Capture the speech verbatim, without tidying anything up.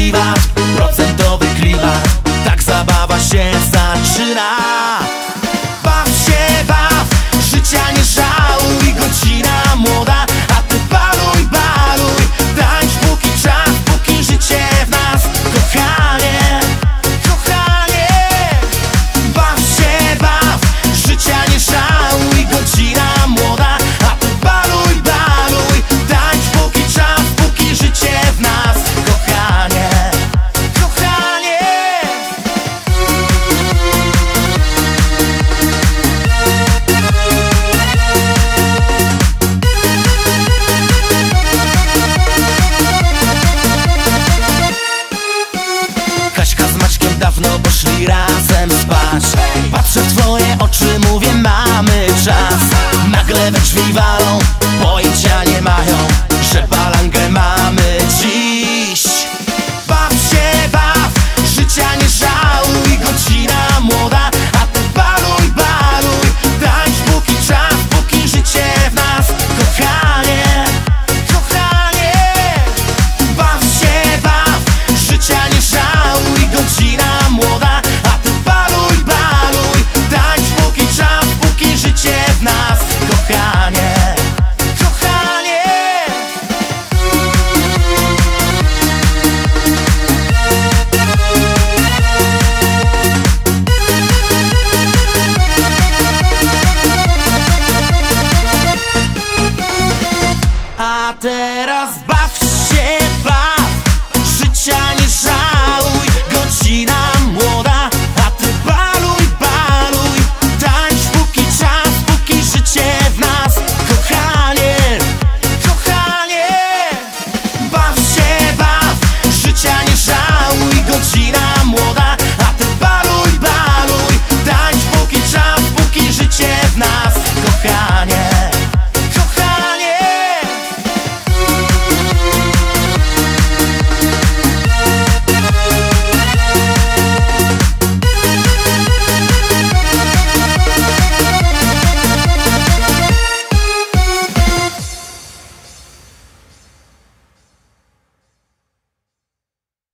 wiwat, procentowy klimat. Tak zabawa się zaczyna. Baw się, baw, życia nie żałuj, godzina młoda, a ty baluj, baluj. Tańcz póki czas, póki życie w nas, kochanie, kochanie. Baw się, baw, życia nie żałuj, godzina młoda, a ty baluj, baluj. Tańcz póki czas, póki życie w nas, kochanie, kochanie. Kaśka z Maćkiem dawno poszli razem spać. Patrzę w twoje oczy, mówię mamy czas. Nagle we drzwi walą